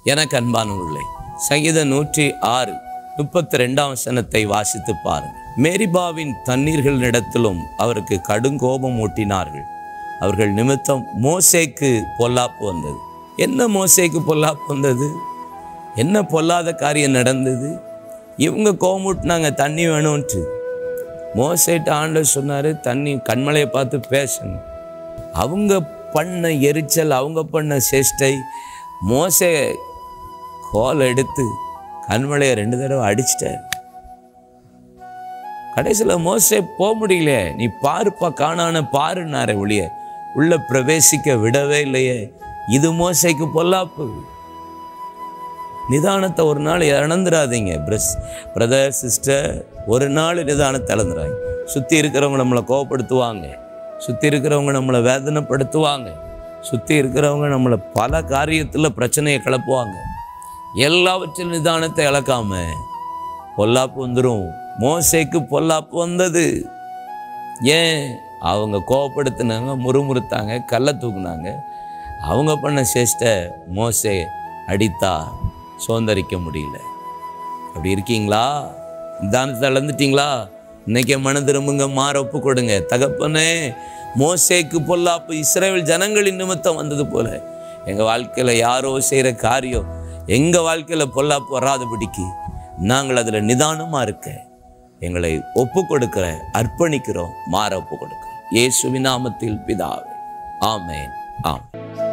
எனக்கு அன்பானவர்களே, சங்கீதம் 106 32 வாசித்து பாருங்கள். மேரிபாவின் தண்ணீர்களிடத்திலும் அவருக்கு கடுங்கோபம் ஊட்டினார்கள். அவர்கள் நிமித்தம் மோசேக்கு பொல்லாப்பு வந்தது. என்ன மோசேக்கு பொல்லாப்பு வந்தது? என்ன பொல்லாத காரியம் நடந்தது? இவங்க கோபமூட்டினாங்க, தண்ணி வேணும்ன்ட்டு. மோசேட்ட ஆண்டவர் சொன்னார், தண்ணி கண்மலையை பார்த்து பேசணும். அவங்க பண்ண எரிச்சல், அவங்க பண்ண சேஷ்டை, மோசே கோல் எடுத்து கண்மலையை 2 தடவை அடிச்சிட்டார். கடைசியில் மோசே போக முடியல. நீ பாருப்பா, காணான பாருன்னாரே ஒழிய உள்ள பிரவேசிக்க விடவே இல்லையே. இது மோசைக்கு பொல்லாப்பு. நிதானத்தை ஒரு நாள் இழந்துடாதீங்க பிரதர் சிஸ்டர். ஒரு நாள் நிதானத்தை இழந்துடாங்க. சுற்றி இருக்கிறவங்க நம்மளை கோவப்படுத்துவாங்க, சுற்றி இருக்கிறவங்க நம்மளை வேதனைப்படுத்துவாங்க, சுற்றி இருக்கிறவங்க நம்மளை பல காரியத்தில் பிரச்சனையை கிளப்புவாங்க. எல்லாவற்றிலும் நிதானத்தை இழக்காம பொல்லாப்பு வந்துடும். மோசேக்கு பொல்லாப்பு வந்தது. ஏன்? அவங்க கோவப்படுத்தினாங்க, முறுமுறுத்தாங்க, கல்லை தூக்குனாங்க. அவங்க பண்ண சேஷ்டை மோசே அடித்தா சோந்தரிக்க முடியல. அப்படி இருக்கீங்களா? நிதானத்தை இழந்துட்டீங்களா? இன்னைக்கு மன திரும்புங்க, மாற ஒப்பு கொடுங்க. தகப்பனே, மோசேக்கு பொல்லாப்பு இஸ்ரவேல் ஜனங்களின் நிமித்தம் வந்தது போல எங்கள் வாழ்க்கையில் யாரோ செய்கிற காரியம் எங்கள் வாழ்க்கையில் பொல்லாப்பு வராதபடிக்கு நாங்கள் அதில் நிதானமாக இருக்க எங்களை ஒப்பு கொடுக்கிற, அர்ப்பணிக்கிறோம், மாற ஒப்பு கொடுக்கிறோம். இயேசுவின் நாமத்தில் பிதாவே, ஆமென். ஆம்.